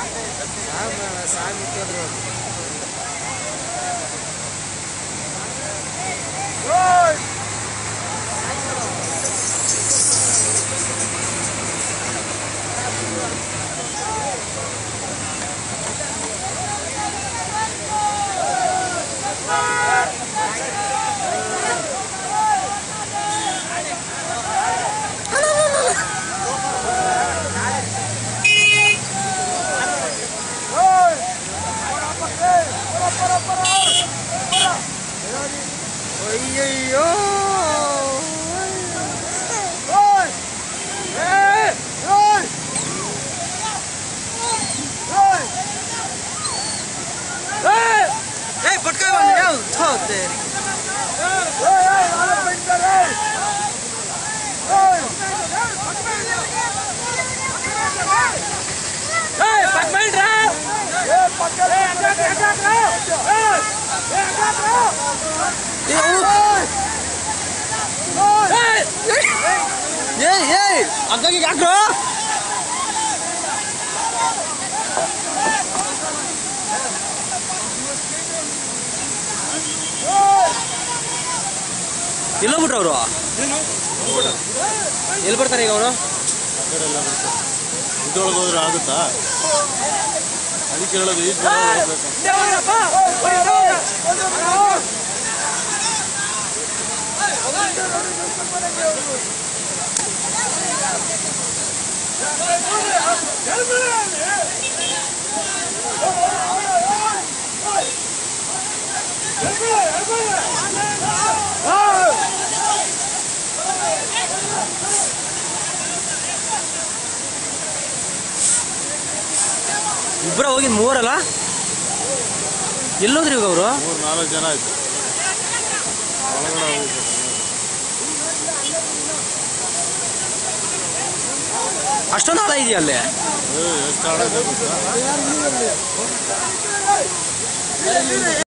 ಅಯ್ಯಯ್ಯೋ ಪಟ್ಕ ಅಗ್ಗಾಗಿ ಯಾಕ ಎಲ್ಲ ಬಿಟ್ರ ಅವರು ಎಲ್ಲಿ ಬರ್ತಾರೆ ಈಗ ಅವರು ಇದ್ರೊಳಗೆ ಹೋದ್ರೆ ಆಗುತ್ತಾ ಅದಕ್ಕೆ ಹೇಳೋದು ಈ ಇಬ್ಬರ ಹೋಗಿದ್ ಮೂವರಲ್ಲ ಎಲ್ಲೋದ್ರಿ ಈಗ ಅವರು 3-4 ಜನ ಆಯ್ತು ಒಳಗಡೆ ಹೋಗಿದ್ರು ಅಷ್ಟೊಂದು ಆಳ ಇದೆಯಾ ಅಲ್ಲಿ ಎಷ್ಟು ಆಳ